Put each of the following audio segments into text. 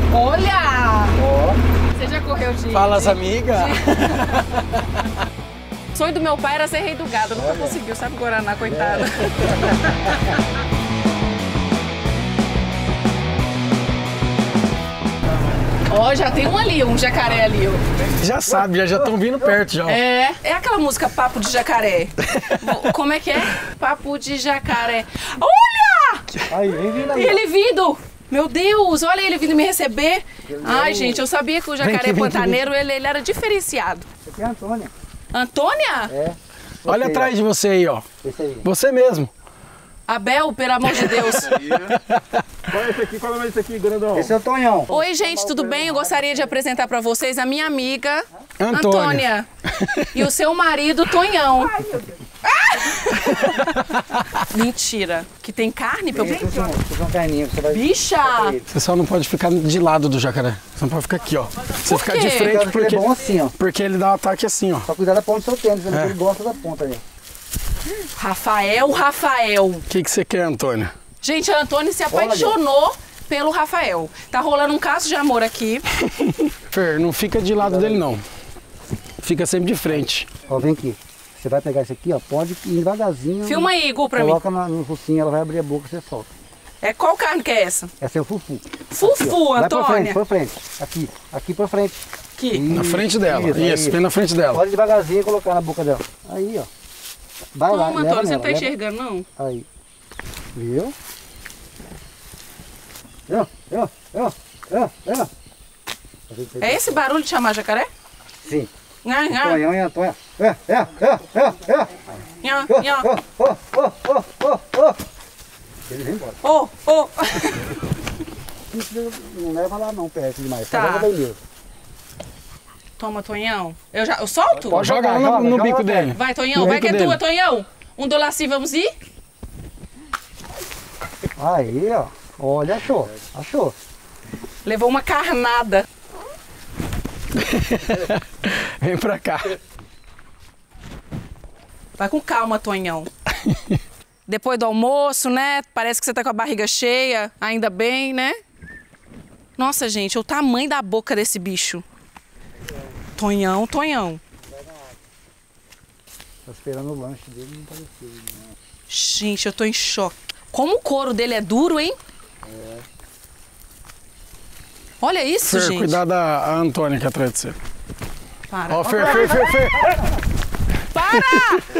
Olha! Você já correu de... Fala as amigas. O sonho do meu pai era ser rei do gado, nunca conseguiu, sabe, Guaraná, coitado. Ó, já tem um ali, um jacaré ali, ó. Já sabe, já estão vindo perto já. É aquela música Papo de Jacaré. Como é que é? Papo de Jacaré. Olha! Aí, vem vindo aí. Ele vindo! Meu Deus, olha ele vindo me receber. Ai, gente, eu sabia que o jacaré pantaneiro, ele era diferenciado. Esse aqui é a Antônia. Antônia? É. Olha atrás de você aí, ó. Esse aí. Você mesmo. Abel, pelo amor de Deus. Qual é esse aqui? Qual é esse aqui, grandão? Esse é o Tonhão. Oi, gente, tudo bem? Eu gostaria de apresentar pra vocês a minha amiga Antônia. E o seu marido, Tonhão. Ai, meu Deus. Mentira. Que tem carne pra eu... Esse é um carninho, você vai... Bicha! Você só não pode ficar de lado do jacaré. Você não pode ficar aqui, ó. Você Por ficar quê? de frente Porque ele é bom assim, ó. porque ele dá um ataque assim, ó. Só cuidar da ponta do seu tênis, né? Ele gosta da ponta ali. Rafael. O que você quer, Antônia? Gente, a Antônia se apaixonou pelo Rafael. Tá rolando um caso de amor aqui. Fer, não fica de lado dele, não. Fica sempre de frente. Ó, vem aqui. Você vai pegar esse aqui, ó. Pode ir devagarzinho. Filma aí, Gu, pra mim. Coloca no focinho, ela vai abrir a boca e você solta. É qual carne que é essa? Essa é o fufu. Fufu, Vai Antônia. pra frente. Aqui pra frente. Aqui. Na frente dela. Isso, bem na frente dela. Pode devagarzinho colocar na boca dela. Aí, ó. Vai lá, Toma, leva Antônia, você não nela, tá leva. enxergando, não? Aí. Viu? É esse barulho de chamar jacaré? Sim. Nha, nha, Tonhão e Antônia. nha, nha. Ele vem embora. Ô, ô. Não leva lá não, perto demais. Tá. Só joga bem mesmo. Toma, Tonhão. Eu solto? Pode jogar no bico dele. Vai, Tonhão. No Vai que é bico tua, dele. Tonhão. Um dolaci, vamos ir? Aí, ó. Olha, achou. Achou. Levou uma carnada. Vem pra cá. Vai com calma, Tonhão. Depois do almoço, né? Parece que você tá com a barriga cheia. Ainda bem, né? Nossa, gente, o tamanho da boca desse bicho. Tonhão. Tô esperando o lanche dele, não apareceu. Gente, eu tô em choque. Como o couro dele é duro, hein? Olha isso, Fer, gente. cuidado a Antônia aqui atrás de você. Para. Ó, Fer. Para!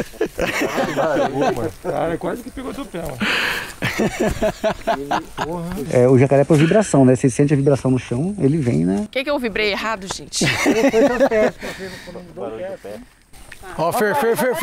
Cara, quase que pegou teu pé, ó. É, o jacaré é por vibração, né? Você sente a vibração no chão, ele vem, né? O que eu vibrei errado, gente? Ó, Fer.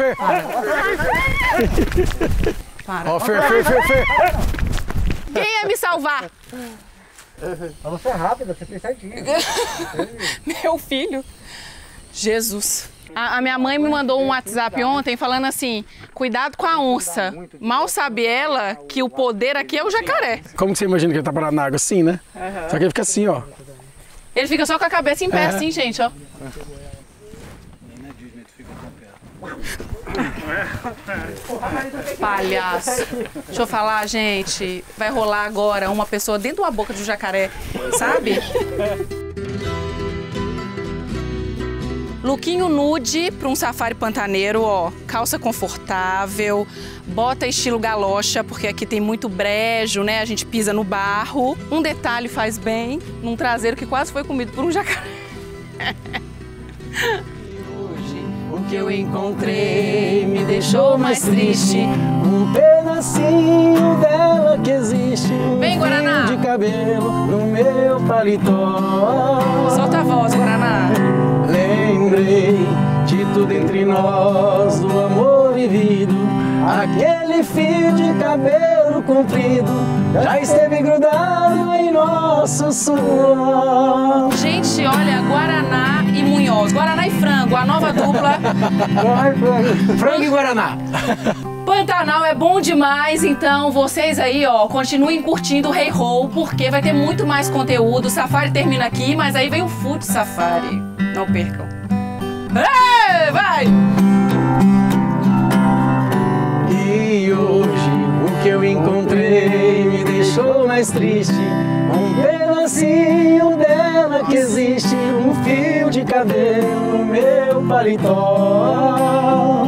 Para. Ó, Fer. Quem ia me salvar? Mas você é rápida, você fez certinho. Meu filho. Jesus. A minha mãe me mandou um WhatsApp ontem falando assim, cuidado com a onça. Mal sabe ela que o poder aqui é o jacaré. Como que você imagina que ele tá parado na água? Assim, né? Só que ele fica assim, ó. Ele fica só com a cabeça em pé, assim, gente, ó. Palhaço. Deixa eu falar, gente. Vai rolar agora uma pessoa dentro da boca do jacaré, sabe? Lookinho nude para um safari pantaneiro, ó. Calça confortável, bota estilo galocha, porque aqui tem muito brejo, né? A gente pisa no barro. Um detalhe faz bem, num traseiro que quase foi comido por um jacaré. O que eu encontrei me deixou mais triste. Um pedacinho dela que existe. Vem, Guaraná. De cabelo no meu paletó. Solta a voz, Guaraná. Lembrei de tudo entre nós, do amor vivido. Aquele fio de cabelo comprido já esteve grudado em nosso suor. Gente, olha, Guaraná e Munhoz. Guaraná e frango, a nova dupla. Frango e Guaraná. Pantanal é bom demais, então vocês aí, ó, continuem curtindo o Hey Ho, porque vai ter muito mais conteúdo. O safari termina aqui, mas aí vem o Food Safari. Não percam. Ei, vai! E hoje o que eu encontrei me deixou mais triste. Um pedacinho cabelo no meu paletó.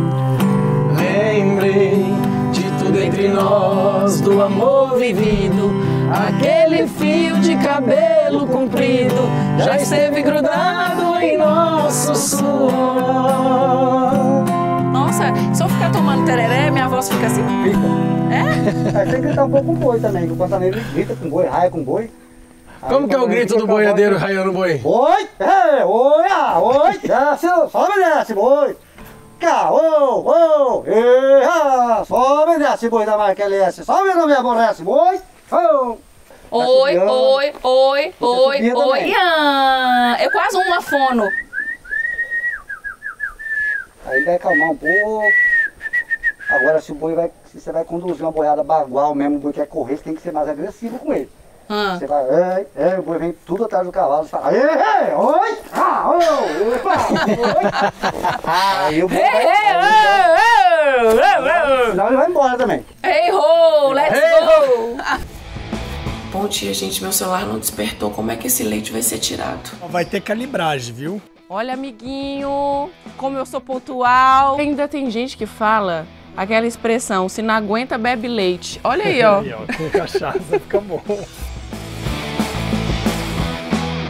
Lembrei de tudo entre nós, do amor vivido. Aquele fio de cabelo comprido já esteve grudado em nosso suor. Nossa, se eu ficar tomando tereré, minha voz fica assim? Fica. É? Aí tem que gritar um pouco com boi também, que o pantaneiro grita com boi, raia com boi. Como que é o grito do boiadeiro raiando boi? Oi, oi, oi, desce, sobe e desce, boi. Cá, ô, sobe e desce, boi da marca LS, sobe e não me aborrece, boi. Oi, oi, oi, oi, subia oi. também. É quase uma fono. Aí vai acalmar um pouco. Agora se você vai conduzir uma boiada bagual mesmo, o boi quer correr, você tem que ser mais agressivo com ele. Você vai, o boi vem tudo atrás do cavalo, você fala, oi, aí o boi senão ele vai embora também. Hey ho, let's go! Bom dia, gente, meu celular não despertou, como é que esse leite vai ser tirado? Vai ter calibragem, viu? Olha, amiguinho, como eu sou pontual. Ainda tem gente que fala aquela expressão, se não aguenta, bebe leite. Olha aí, ó. Com cachaça fica bom.